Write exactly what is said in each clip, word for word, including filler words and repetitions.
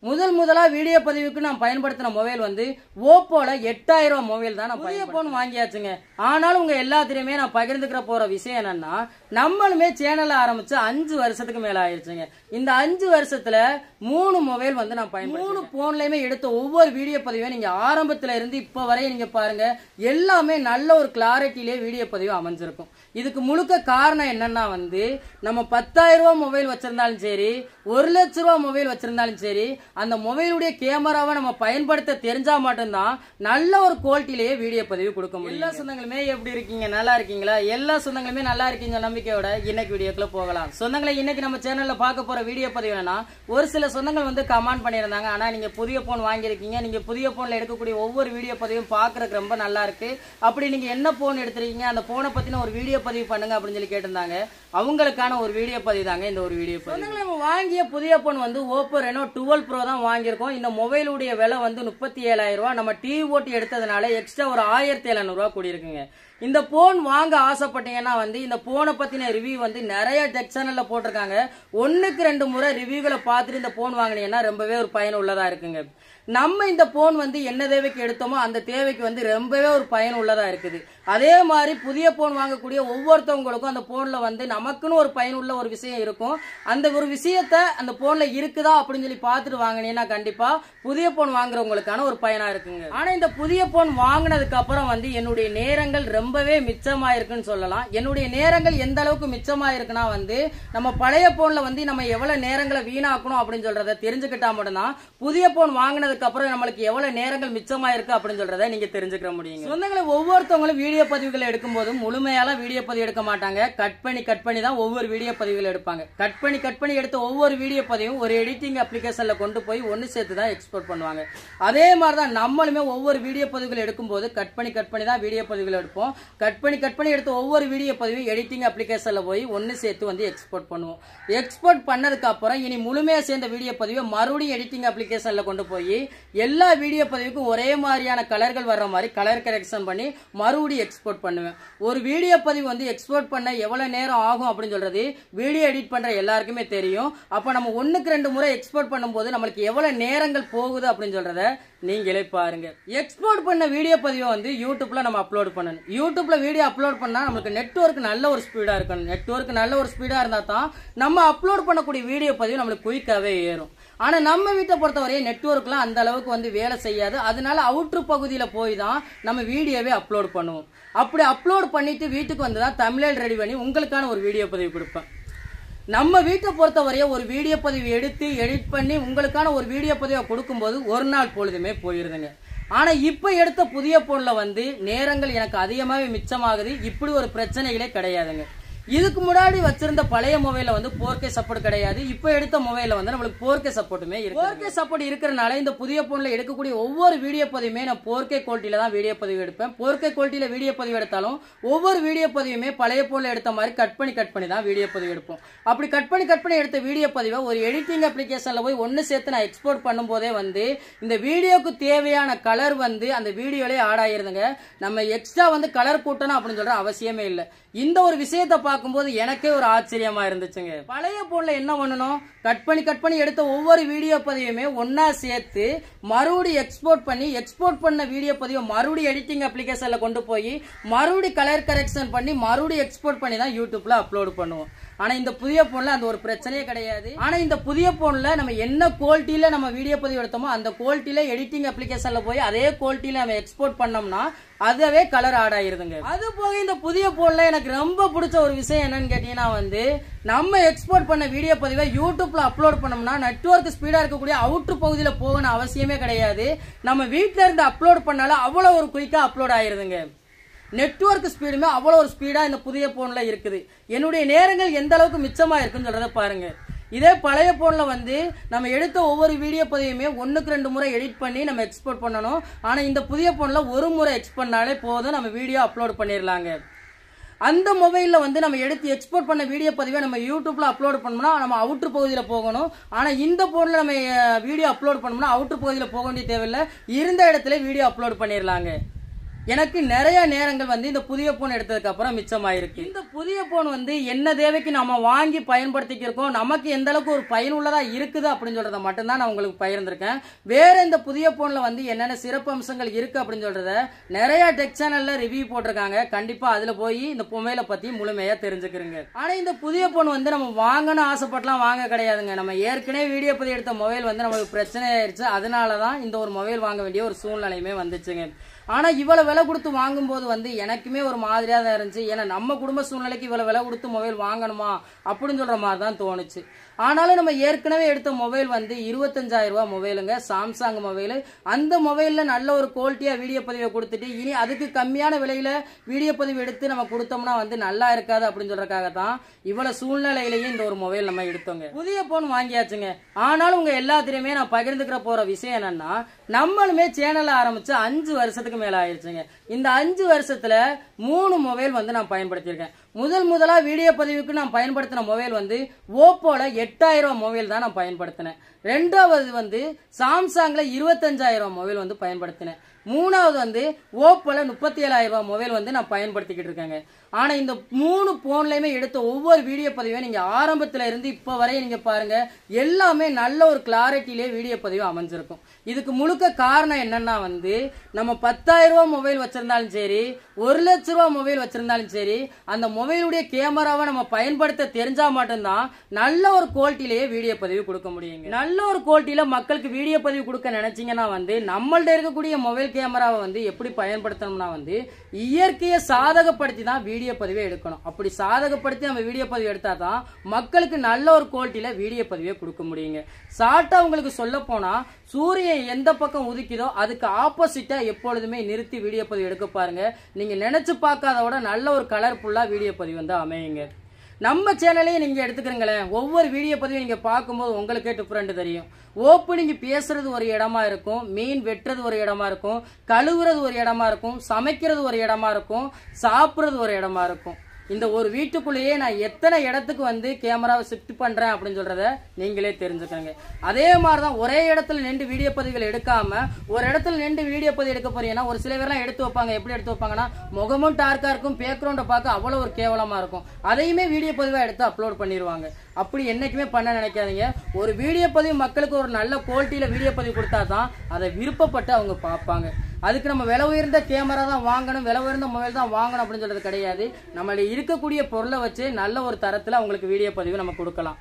முதல் முதலா வீடியோ பதிவுக்கு நான் பயன்படுத்தின மொபைல் வந்து ஓப்போல எட்டாயிரம் ரூபாய் மொபைல் தான். நான் புதிய போன் வாங்கியாச்சுங்க. ஆனாலும் உங்க எல்லாத்திலையுமே நான் பகிர்ந்துக்கிற போற விஷயம் என்னன்னா, நம்மளுமே சேனல் ஆரம்பிச்சு அஞ்சு வருஷத்துக்கு மேல ஆயிருச்சுங்க. இந்த அஞ்சு வருஷத்துல மூணு மொபைல் வந்து நான் பயன் மூணு போன்லயுமே எடுத்த ஒவ்வொரு வீடியோ பதிவையும் நீங்க ஆரம்பத்துல இருந்து இப்ப வரைய நீங்க பாருங்க, எல்லாமே நல்ல ஒரு கிளாரிட்டிலே வீடியோ பதிவு அமைஞ்சிருக்கும். இதுக்கு முழுக்க காரணம் என்னன்னா வந்து, நம்ம பத்தாயிரம் ரூபாய் மொபைல் வச்சிருந்தாலும் சரி, ஒரு லட்ச ரூபாய் மொபைல் வச்சிருந்தாலும் சரி, அந்த மொபைலுடைய கேமராவை நம்ம பயன்படுத்த தெரிஞ்சா மட்டும்தான் நல்ல ஒரு குவாலிட்டிலேயே வீடியோ பதிவு கொடுக்க முடியும். எல்லா சொந்தங்களுமே எப்படி இருக்கீங்க? நல்லா இருக்கீங்களா? எல்லா சொந்தங்களுமே நல்லா இருக்கீங்க நம்பிக்கையோட இன்னைக்கு வீடியோக்குள்ள போகலாம். சொந்தங்களை இன்னைக்கு நம்ம சேனல்ல பார்க்க போற வீடியோ பதிவு என்னன்னா, ஒரு சில சொந்தங்கள் வந்து கமெண்ட் பண்ணியிருந்தாங்க, ஆனா நீங்க புதிய போன் வாங்கியிருக்கீங்க, நீங்க புதிய போன்ல எடுக்கக்கூடிய ஒவ்வொரு வீடியோ பதிவும் பாக்குறதுக்கு ரொம்ப நல்லா இருக்கு, அப்படி நீங்க என்ன போன் எடுத்திருக்கீங்க, அந்த போனை பத்தின ஒரு வீடியோ பதிவு பண்ணுங்க அப்படின்னு சொல்லி கேட்டிருந்தாங்க. அவங்களுக்கான ஒரு வீடியோ பதிவு தாங்க இந்த ஒரு வீடியோ பதிவு. நம்ம வாங்கிய புதிய போன் வந்து ஓப்போ ரெனோ டுவெல் ப்ரோ தான் வாங்கியிருக்கோம். இந்த மொபைலுடைய விலை வந்து முப்பத்தி ஏழாயிரம் ரூபாய். நம்ம டிவி ஓட்டி எடுத்ததுனால எக்ஸ்ட்ரா ஒரு ஆயிரத்தி எழுநூறு ரூபாய் கூடியிருக்குங்க. இந்த போன் வாங்க ஆசைப்பட்டீங்கன்னா வந்து இந்த போனை பத்தின ரிவ்யூ வந்து நிறைய டெக் சேனல்ல போட்டிருக்காங்க. ஒன்னுக்கு ரெண்டு முறை ரிவ்யூகளை பார்த்துட்டு இந்த போன் வாங்கினீங்கன்னா ரொம்பவே ஒரு பயன் உள்ளதா இருக்குங்க. நம்ம இந்த போன் வந்து என்ன தேவைக்கு எடுத்தோமோ அந்த தேவைக்கு வந்து ரொம்பவே ஒரு பயன் உள்ளதா இருக்குது. அதே மாதிரி புதிய போன் வாங்கக்கூடிய ஒவ்வொருத்தவங்களுக்கும் அந்த போன்ல வந்து நமக்குன்னு ஒரு பயனுள்ள ஒரு விஷயம் இருக்கும். அந்த ஒரு விஷயத்த அந்த போன்ல இருக்குதா அப்படின்னு சொல்லி பார்த்துட்டு வாங்கினீங்கன்னா கண்டிப்பா புதிய போன் வாங்குறவங்களுக்கான ஒரு பயனா இருக்குங்க. ஆனா இந்த புதிய போன் வாங்கினதுக்கு அப்புறம் வந்து என்னுடைய நேரங்கள் ரொம்பவே மிச்சமாயிருக்குன்னு சொல்லலாம். என்னுடைய நேரங்கள் எந்த அளவுக்கு மிச்சமாயிருக்குன்னா வந்து, நம்ம பழைய போன்ல வந்து நம்ம எவ்வளவு நேரங்களை வீணாக்கணும் அப்படின்னு சொல்றத தெரிஞ்சுக்கிட்டா மட்டும்தான் புதிய போன் வாங்கினதுக்கு அப்புறம் நம்மளுக்கு எவ்வளவு நேரங்கள் மிச்சமாயிருக்கு அப்படின்னு சொல்றத நீங்க தெரிஞ்சுக்க முடியும். சொந்தங்களை ஒவ்வொருத்தவங்களும் வீடியோ பதிவுகளை எடுக்கும் போது முழுமையால வீடியோ பதிவு எடுக்க மாட்டாங்க. கட் பண்ணி கட் பண்ணி தான் ஒவ்வொரு வீடியோ பதிவுகள் எடுப்பாங்க. கட் பண்ணி கட் பண்ணி எடுத்த ஒவ்வொரு வீடியோ பதிவும் ஒரு எடிட்டிங் அப்ளிகேஷன்ல கொண்டு போய் ஒன்னு சேர்த்து தான் எக்ஸ்போர்ட் பண்ணுவாங்க. அதே மாதிரி தான் நம்மளுமே ஒவ்வொரு வீடியோ பதிவுகள் எடுக்கும் போது கட் பண்ணி கட் பண்ணி தான் வீடியோ பதிவுகள் எடுப்போம். கட் பண்ணி கட் பண்ணி எடுத்த ஒவ்வொரு வீடியோ பதிவும் எடிட்டிங் அப்ளிகேஷன்ல போய் ஒன்னு சேர்த்து வந்து எக்ஸ்போர்ட் பண்ணுவோம். எக்ஸ்போர்ட் பண்ணதுக்கு அப்புறம் இனி முழுமையா சேர்ந்த வீடியோ பதிவை மறுபடியும் எடிட்டிங் அப்ளிகேஷன்ல கொண்டு போய் எல்லா வீடியோ பதிவுக்கும் ஒரே மாதிரியான கலர்கள் வர்ற மாதிரி கலர் கரெக்ஷன் பண்ணி மறுபடியும் எக்ஸ்போர்ட் பண்ணுவேன். ஒரு வீடியோ பதிவு வந்து எக்ஸ்போர்ட் பண்ண எவ்வளவு நேரம் ஆகும் அப்படின்னு சொல்றது வீடியோ எடிட் பண்ற எல்லாருக்குமே தெரியும். அப்ப நம்ம ஒண்ணுக்கு ரெண்டு முறை எக்ஸ்போர்ட் பண்ணும்போது நம்மளுக்கு எவ்வளவு நேரங்கள் போகுது அப்படின்னு சொல்றத நீங்களே பாருங்க. எக்ஸ்போர்ட் பண்ண வீடியோ பதிவை வந்து யூடியூப்ல நம்ம அப்லோட் பண்ணணும். யூடியூப்ல வீடியோ அப்லோட் பண்ணா நமக்கு நெட்வொர்க் நல்ல ஒரு ஸ்பீடா இருக்கணும். நெட்வொர்க் நல்ல ஒரு ஸ்பீடா இருந்தா தான் நம்ம அப்லோட் பண்ணக்கூடிய வீடியோ பதிவு நம்மளுக்கு குயிக்காவே ஏறும். ஆனா நம்ம வீட்டை பொறுத்தவரையே நெட்வொர்க்லாம் அந்த அளவுக்கு வந்து வேலை செய்யாது. அதனால அவுட்ரு பகுதியில போய் தான் நம்ம வீடியோவே அப்லோட் பண்ணுவோம். அப்படி அப்லோட் பண்ணிட்டு வீட்டுக்கு வந்து தான் தமிழில் ரெடி பண்ணி உங்களுக்கான ஒரு வீடியோ பதிவு கொடுப்பேன். நம்ம வீட்டை பொறுத்தவரையே ஒரு வீடியோ பதிவு எடுத்து எடிட் பண்ணி உங்களுக்கான ஒரு வீடியோ பதிவை கொடுக்கும்போது ஒரு நாள் பொழுதுமே போயிருதுங்க. ஆனா இப்ப எடுத்த புதிய போன்ல வந்து நேரங்கள் எனக்கு அதிகமாகவே மிச்சமாகுது. இப்படி ஒரு பிரச்சனைகளே கிடையாதுங்க. இதுக்கு முன்னாடி வச்சிருந்த பழைய மொபைல வந்து ஃபோர் கே சப்போர்ட் கிடையாது. இப்ப எடுத்த மொபைல வந்து நம்மளுக்கு ஃபோர் கே சப்போர்ட்டுமே இருக்கு. ஃபோர் கே சப்போர்ட் இருக்கிறனால இந்த புதிய போன்ல எடுக்கக்கூடிய ஒவ்வொரு வீடியோ பதிவுமே நான் ஃபோர் கே குவாலிட்டியில தான் வீடியோ பதிவு எடுப்பேன். ஃபோர் கே குவாலிட்டியில வீடியோ பதிவு எடுத்தாலும் ஒவ்வொரு வீடியோ பதிவுமே பழைய போன்ல எடுத்த மாதிரி கட் பண்ணி கட் பண்ணி தான் வீடியோ பதிவு எடுப்போம். அப்படி கட் பண்ணி கட் பண்ணி எடுத்த வீடியோ பதிவை ஒரு எடிட்டிங் அப்ளிகேஷன்ல போய் ஒன்னு சேர்த்து நான் எக்ஸ்போர்ட் பண்ணும் போதே வந்து இந்த வீடியோக்கு தேவையான கலர் வந்து அந்த வீடியோலே ஆட் ஆயிருதுங்க. நம்ம எக்ஸ்ட்ரா வந்து கலர் கூட்டணும் அப்படின்னு சொல்ற அவசியமே இல்லை. இந்த ஒரு விஷயத்தை பார்க்கும்போது எனக்கே ஒரு ஆச்சரியமா இருந்துச்சுங்க. பழைய போன்ல என்ன பண்ணணும், கட் பண்ணி கட் பண்ணி எடுத்த ஒவ்வொரு வீடியோ பதிவுமே ஒன்னா சேர்த்து மறுபடியும் எக்ஸ்போர்ட் பண்ணி எக்ஸ்போர்ட் பண்ண வீடியோ பதிவை மறுபடியும் எடிட்டிங் அப்ளிகேஷன்ல கொண்டு போய் மறுபடியும் கலர் கரெக்ஷன் பண்ணி மறுபடியும் எக்ஸ்போர்ட் பண்ணி தான் யூடியூப்ல அப்லோட் பண்ணுவோம். ஆனா இந்த புதிய போன்ல அந்த ஒரு பிரச்சனையே கிடையாது. ஆனா இந்த புதிய போன்ல நம்ம என்ன குவாலிட்டியில நம்ம வீடியோ பதிவு எடுத்தோமோ அந்த குவாலிட்டியில எடிட்டிங் அப்ளிகேஷன்ல போய் அதே குவாலிட்டியில நம்ம எக்ஸ்போர்ட் பண்ணோம்னா அதுவே கலர் ஆட் ஆயிருதுங்க. அது போக இந்த புதிய போன்ல எனக்கு ரொம்ப பிடிச்ச ஒரு விஷயம் என்னன்னு கேட்டீங்கன்னா வந்து, நம்ம எக்ஸ்போர்ட் பண்ண வீடியோ பதிவை யூடியூப்ல அப்லோட் பண்ணோம்னா நெட்வொர்க் ஸ்பீடா இருக்கக்கூடிய அவுட்ரு பகுதியில போகணும் அவசியமே கிடையாது. நம்ம வீட்டுல இருந்து அப்லோட் பண்ணாலும் அவ்வளவு ஒரு குயிக்கா அப்லோட் ஆயிருதுங்க. நெட்வொர்க் ஸ்பீடுமே அவ்வளவு ஒரு ஸ்பீடா இந்த புதிய போன்ல இருக்குது. என்னுடைய நேரங்கள் எந்த அளவுக்கு மிச்சமா இருக்குன்னு சொல்றத பாருங்க. இதே பழைய போன்ல வந்து நம்ம எடுத்த ஒவ்வொரு வீடியோ பதிவுமே ஒன்னுக்கு ரெண்டு முறை எடிட் பண்ணி நம்ம எக்ஸ்போர்ட் பண்ணணும். ஆனா இந்த புதிய போன்ல ஒரு முறை எக்ஸ்போர்ட் பண்ணாலே போதும், நம்ம வீடியோ அப்லோட் பண்ணிடலாங்க. அந்த மொபைல்ல வந்து நம்ம எடுத்து எக்ஸ்போர்ட் பண்ண வீடியோ பதிவை நம்ம யூடியூப்ல அப்லோட் பண்ணோம்னா நம்ம அவுட்ரு பகுதியில போகணும். ஆனா இந்த போன்ல நம்ம வீடியோ அப்லோட் பண்ணோம்னா அவுட்ரு பகுதியில போக வேண்டிய தேவையில்லை, இருந்த இடத்துல வீடியோ அப்லோட் பண்ணிடலாங்க. எனக்கு நிறைய நேரங்கள் வந்து இந்த புதிய போன் எடுத்ததுக்கு அப்புறம் மிச்சமாயிருக்கு. இந்த புதிய போன் வந்து என்ன தேவைக்கு நம்ம வாங்கி பயன்படுத்திக்கிறோம், நமக்கு எந்த அளவுக்கு ஒரு பயனுள்ளதா இருக்குது அப்படின்னு சொல்றத மட்டும்தான் நான் உங்களுக்கு பகிர்ந்திருக்கேன். வேற இந்த புதிய போன்ல வந்து என்னென்ன சிறப்பு அம்சங்கள் இருக்கு அப்படின்னு சொல்றத நிறைய டெக் சேனல்ல ரிவ்யூ போட்டிருக்காங்க. கண்டிப்பா அதுல போய் இந்த மொபைலை பத்தி முழுமையா தெரிஞ்சுக்கிறீங்க. ஆனா இந்த புதிய போன் வந்து நம்ம வாங்கணும் ஆசைப்பட்டலாம் வாங்க கிடையாதுங்க. நம்ம ஏற்கனவே வீடியோ பதிவு எடுத்த மொபைல் வந்து நமக்கு பிரச்சனை ஆயிடுச்சு. அதனாலதான் இந்த ஒரு மொபைல் வாங்க வேண்டிய ஒரு சூழ்நிலையுமே வந்துச்சுங்க. ஆனா இவ்வளவு விலை கொடுத்து வாங்கும் போது வந்து எனக்குமே ஒரு மாதிரியா தான் இருந்துச்சு. ஏன்னா நம்ம குடும்ப சூழ்நிலைக்கு இவ்வளவு விலை கொடுத்து மொபைல் வாங்கணுமா அப்படின்னு சொல்ற மாதிரி தான் தோணுச்சு. ஆனாலும் நம்ம ஏற்கனவே எடுத்த மொபைல் வந்து இருபத்தஞ்சாயிரம் ரூபாய் மொபைலுங்க, சாம்சங் மொபைல். அந்த மொபைல்ல நல்ல ஒரு குவாலிட்டியா வீடியோ பதிவை கொடுத்துட்டு இனி அதுக்கு கம்மியான விலையில வீடியோ பதிவு எடுத்து நம்ம கொடுத்தோம்னா வந்து நல்லா இருக்காது அப்படின்னு சொல்றதுக்காக தான் இவ்வளவு சூழ்நிலையிலேயே இந்த ஒரு மொபைல் நம்ம எடுத்தோங்க. புதிய போன் வாங்கியாச்சுங்க. ஆனாலும் உங்க எல்லாத்திலையுமே நான் பகிர்ந்துக்கிற போற விஷயம் என்னன்னா, நம்மளுமே சேனல் ஆரம்பிச்சு அஞ்சு வருஷத்துக்கு மேல ஆயிடுச்சுங்க. இந்த அஞ்சு வருஷத்துல மூணு மொபைல் வந்து நான் பயன்படுத்தியிருக்கேன். முதல் முதலா வீடியோ பதிவுக்கு நான் பயன்படுத்தின மொபைல் வந்து ஓப்போல எட்டாயிரம் ரூபாய் மொபைல் தான் நான் பயன்படுத்தினேன். ரெண்டாவது வந்து சாம்சங்ல இருபத்தஞ்சாயிரம் ரூபாய் மொபைல் வந்து பயன்படுத்தினேன். மூணாவது வந்து ஓப்போல முப்பத்தி ஏழாயிரம் ரூபாய் மொபைல் வந்து நான் பயன்படுத்திக்கிட்டு இருக்கேங்க. ஆனா இந்த மூணு போன்லயுமே எடுத்த ஒவ்வொரு வீடியோ பதிவை நீங்க ஆரம்பத்துல இருந்து இப்ப வரைய நீங்க பாருங்க, எல்லாமே நல்ல ஒரு கிளாரிட்டிலே வீடியோ பதிவு அமைஞ்சிருக்கும். இதுக்கு முழுக்க காரணம் என்னன்னா வந்து நம்ம பத்தாயிரம் ரூபாய் மொபைல் வச்சிருந்தாலும் சரி, ஒரு லட்ச ரூபாய் மொபைல் வச்சிருந்தாலும் சரி, அந்த மொபைலுடைய கேமராவை நம்ம பயன்படுத்த தெரிஞ்சா மட்டும்தான் நல்ல ஒரு குவாலிட்டிலேயே வீடியோ பதிவு கொடுக்க முடியுங்க. நல்ல ஒரு குவாலிட்டியில மக்களுக்கு வீடியோ பதிவு கொடுக்க நினைச்சீங்கன்னா வந்து நம்மள்ட்ட இருக்கக்கூடிய மொபைல் கேமராவை வந்து எப்படி பயன்படுத்தணும்னா வந்து இயற்கையை சாதகப்படுத்தி தான் வீடியோ பதிவை எடுக்கணும். அப்படி சாதகப்படுத்தி நம்ம வீடியோ பதிவு எடுத்தா தான் மக்களுக்கு நல்ல ஒரு குவாலிட்டியில வீடியோ பதிவை கொடுக்க முடியுங்க. ஷார்ட்டா உங்களுக்கு சொல்ல போனா சூரியன் எந்த பக்கம் உதிக்குதோ அதுக்கு ஆப்போசிட்டா எப்பொழுதுமே நிறுத்தி வீடியோ பதிவு எடுக்க பாருங்க. நீங்க நினைச்சு பார்க்காத விட நல்ல ஒரு கலர்ஃபுல்லா வீடியோ பதிவு வந்து அமையுங்க. நம்ம சேனலையே நீங்க எடுத்துக்கிறீங்களேன், ஒவ்வொரு வீடியோ பதிவு நீங்க பார்க்கும்போது உங்களுக்கே டிஃபரெண்ட் தெரியும். ஓப்பனிங் பேசுறது ஒரு இடமா இருக்கும், மீன் வெட்டுறது ஒரு இடமா இருக்கும், கழுவுறது ஒரு இடமா இருக்கும், சமைக்கிறது ஒரு இடமா இருக்கும், சாப்பிடுறது ஒரு இடமா இருக்கும். இந்த ஒரு வீட்டுக்குள்ளேயே நான் எத்தனை இடத்துக்கு வந்து கேமராவை ஷிஃப்ட் பண்றேன் அப்படின்னு சொல்றத நீங்களே தெரிஞ்சுக்கோங்க. அதே மாதிரிதான் ஒரே இடத்துல நின்று வீடியோ பதிவுகள் எடுக்காம ஒரு இடத்துல நின்று வீடியோ பதிவு எடுக்க போறீங்கன்னா ஒரு சில பேர்லாம் எடுத்து வைப்பாங்க. எப்படி எடுத்து வைப்பாங்கன்னா முகமும் டார்க்கா இருக்கும், பேக்ரவுண்டை பார்க்க அவ்வளவு ஒரு கேவலமா இருக்கும். அதையுமே வீடியோ பதிவா எடுத்து அப்லோட் பண்ணிடுவாங்க. அப்படி என்னைக்குமே பண்ண நினைக்காதீங்க. ஒரு வீடியோ பதிவு மக்களுக்கு ஒரு நல்ல குவாலிட்டியில வீடியோ பதிவு கொடுத்தா தான் அதை விருப்பப்பட்டு அவங்க பார்ப்பாங்க. அதுக்கு நம்ம விலை உயர்ந்த கேமரா தான் வாங்கணும், விலை உயர்ந்த மொபைல் தான் வாங்கணும் அப்படின்னு சொல்றது கிடையாது. நம்மளுடைய இருக்கக்கூடிய பொருளை வச்சு நல்ல ஒரு தரத்துல அவங்களுக்கு வீடியோ பதிவு நம்ம கொடுக்கலாம்.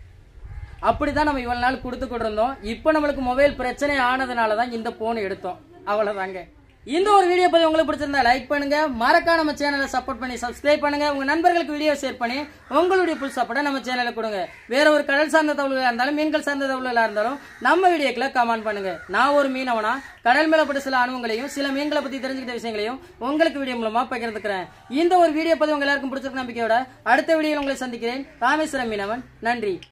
அப்படிதான் நம்ம இவ்வளவு நாள் கொடுத்துக்கிட்டு இருந்தோம். இப்போ நம்மளுக்கு மொபைல் பிரச்சனை ஆனதுனாலதான் இந்த போன் எடுத்தோம். அவ்வளவுதாங்க. இந்த ஒரு வீடியோ பதிவு உங்களுக்கு பிடிச்சிருந்தா லைக் பண்ணுங்க, மறக்காம நம்ம சேனலை சப்போர்ட் பண்ணி சப்ஸ்கிரைப் பண்ணுங்க, உங்க நண்பர்களுக்கு வீடியோ ஷேர் பண்ணி உங்களுடைய புல் சப்போர்ட்டை நம்ம சேனலுக்கு கொடுங்க. வேற ஒரு கடல் சார்ந்த தகவல்களா இருந்தாலும் மீன்கள் சார்ந்த தகவல்களா இருந்தாலும் நம்ம வீடியோக்களை கமெண்ட் பண்ணுங்க. நான் ஒரு மீனவனா கடல் மேல பட்ட சில அனுபவங்களையும் சில மீன்களை பத்தி தெரிஞ்சுக்கிட்ட விஷயங்களையும் உங்களுக்கு வீடியோ மூலமா பகிர்ந்துக்கிறேன். இந்த ஒரு வீடியோ பதிவு உங்க எல்லாருக்கும் பிடிச்சிருக்க நம்பிக்கையோட அடுத்த வீடியோவில் உங்களை சந்திக்கிறேன். ராமேஸ்வரம் மீனவன். நன்றி.